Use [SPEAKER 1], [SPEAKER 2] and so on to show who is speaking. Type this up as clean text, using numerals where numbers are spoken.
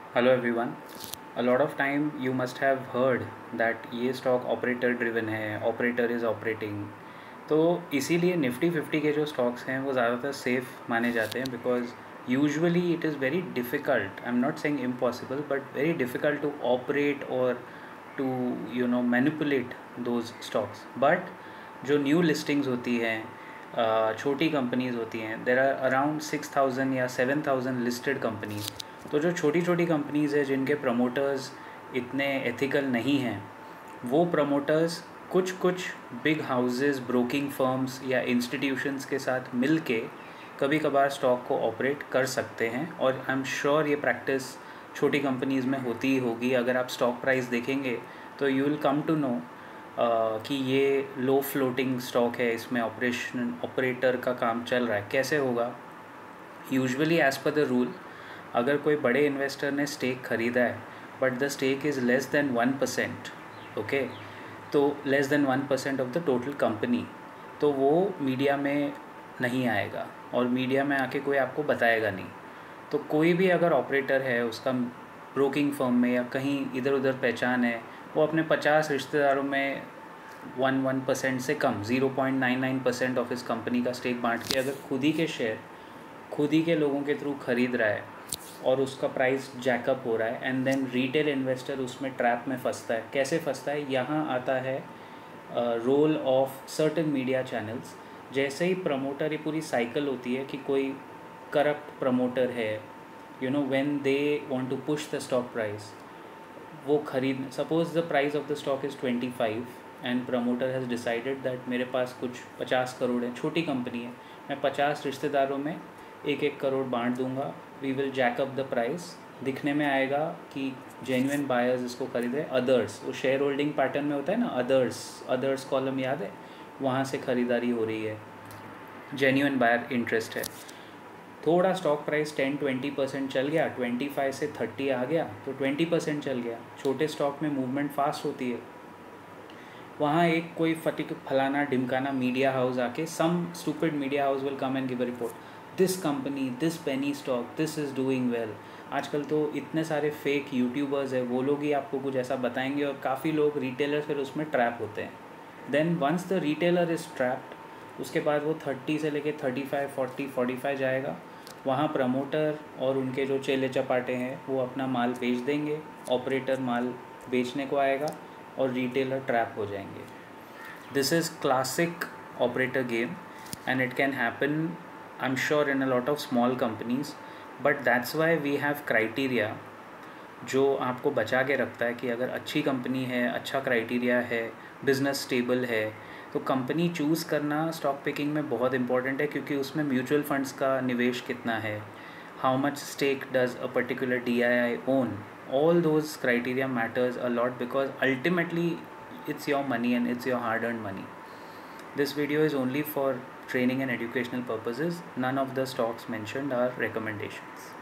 [SPEAKER 1] Hello everyone. A lot of time you must have heard that ये stock operator driven है, operator is operating. तो इसीलिए Nifty 50 के जो स्टॉक्स हैं वो ज़्यादातर सेफ़ माने जाते हैं because usually it is very difficult, I am not saying impossible but very difficult to operate और to manipulate those stocks. But जो न्यू लिस्टिंग्स होती हैं, छोटी कंपनीज होती हैं, देर आर अराउंड 6,000 या 7,000 लिस्टेड कंपनीज। तो जो छोटी छोटी कंपनीज़ है जिनके प्रमोटर्स इतने एथिकल नहीं हैं, वो प्रमोटर्स कुछ कुछ बिग हाउसेस, ब्रोकिंग फर्म्स या इंस्टीट्यूशंस के साथ मिल के कभी कभार स्टॉक को ऑपरेट कर सकते हैं। और आई एम श्योर ये प्रैक्टिस छोटी कंपनीज़ में होती ही होगी। अगर आप स्टॉक प्राइस देखेंगे तो you will come to know कि ये लो फ्लोटिंग स्टॉक है, इसमें ऑपरेटर का काम चल रहा है। कैसे होगा? Usually as per the rule, अगर कोई बड़े इन्वेस्टर ने स्टेक ख़रीदा है but the stake is less than 1%, okay, तो less than 1% of the total company, तो वो मीडिया में नहीं आएगा और मीडिया में आके कोई आपको बताएगा नहीं। तो कोई भी अगर ऑपरेटर है, उसका ब्रोकिंग फर्म में या कहीं इधर उधर पहचान है, वो अपने 50 रिश्तेदारों में 1% से कम 0.99% ऑफ इस कंपनी का स्टेक बांट के अगर खुद ही के शेयर खुद ही के लोगों के थ्रू ख़रीद रहा है और उसका प्राइस जैकअप हो रहा है, एंड देन रिटेल इन्वेस्टर उसमें ट्रैप में फंसता है। कैसे फंसता है? यहाँ आता है role of certain media channels. जैसे ही प्रमोटर, ये पूरी साइकिल होती है कि कोई करप्ट प्रमोटर है, when they want to push the stock price, वो खरीद, suppose the price of the stock is 25 and promoter has decided that मेरे पास कुछ 50 करोड़ है, छोटी कंपनी है, मैं 50 रिश्तेदारों में 1-1 करोड़ बांट दूंगा, we will jack up the price. दिखने में आएगा कि जेन्युइन बायर्स इसको खरीद रहे, अदर्स, वो शेयर होल्डिंग पैटर्न में होता है ना, अदर्स कॉलम याद है, वहाँ से ख़रीदारी हो रही है, जेन्युइन बायर इंटरेस्ट है। थोड़ा स्टॉक प्राइस 10-20% चल गया, 25 से 30 आ गया तो 20% चल गया। छोटे स्टॉक में मूवमेंट फास्ट होती है। वहाँ एक कोई फलाना ढिमकाना मीडिया हाउस आके, some stupid media house will come and give a report, this company, this penny stock, this is doing well. आजकल तो इतने सारे फेक यूट्यूबर्स हैं, वो लोग ही आपको कुछ ऐसा बताएंगे और काफ़ी लोग रिटेलर फिर उसमें ट्रैप होते हैं। Then once the retailer is trapped, उसके बाद वो 30 से लेके 35, 40, 45 जाएगा। वहाँ प्रमोटर और उनके जो चेले चपाटे हैं वो अपना माल बेच देंगे, ऑपरेटर माल बेचने को आएगा और रिटेलर ट्रैप हो जाएंगे। This is classic operator game and it can happen, I am sure, in a lot of small companies, but that's why we have criteria जो आपको बचा के रखता है कि अगर अच्छी कंपनी है, अच्छा क्राइटेरिया है, बिज़नेस स्टेबल है, तो कंपनी चूज़ करना स्टॉक पिकिंग में बहुत इंपॉर्टेंट है, क्योंकि उसमें म्यूचुअल फंड्स का निवेश कितना है, how much stake does a particular DII own, all those criteria matters a lot because ultimately it's your money and it's your hard earned money. This video is only for training and educational purposes. None of the stocks mentioned are recommendations.